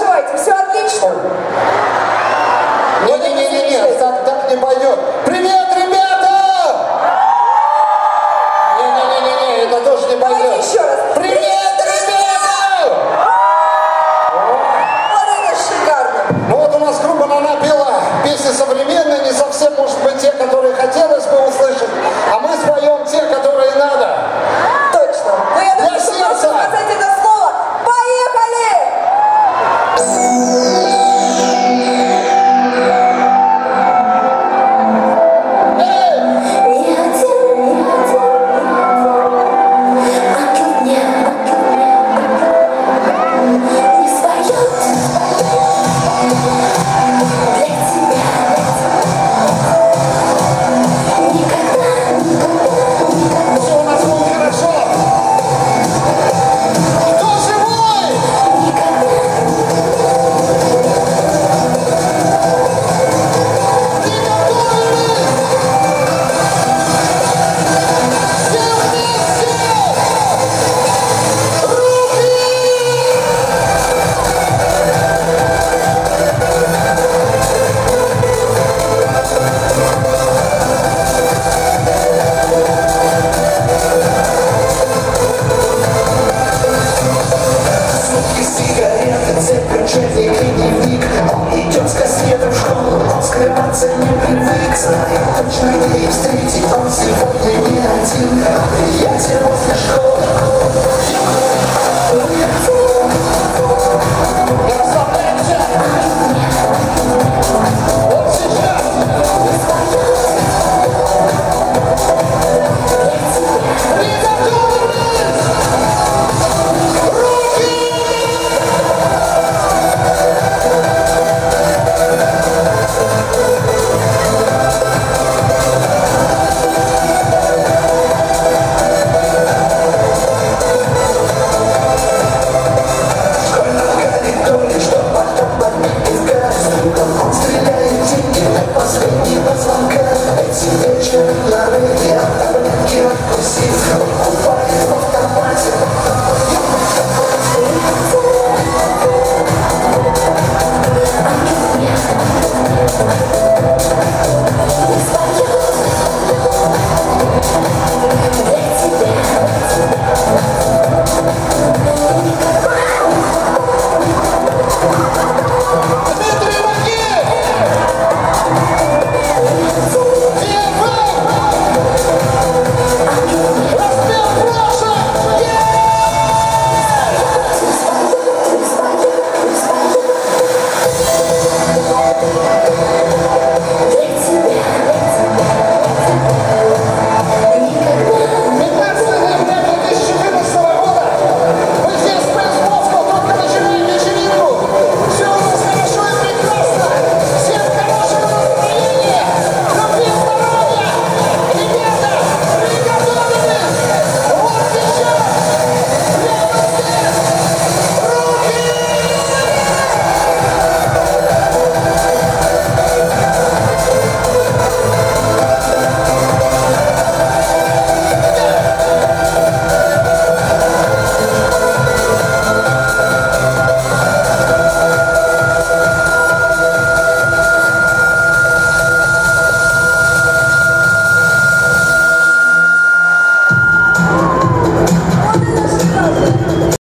переживайте, все отлично. Не-не-не, так не пойдет. Привет, ребята! Не-не-не, это тоже не пойдет. Давайте еще раз. Привет, ребята! Вот это шикарно. Ну вот у нас группа «Нана» пела песни современные, не совсем, может быть, те, которые хотелось бы услышать, а мы споем те, которые надо. Точно. Ну я думаю, что можно сказать это слово. Поехали! Идет с кассетом в школу, он скрываться не привык, знает точно, где есть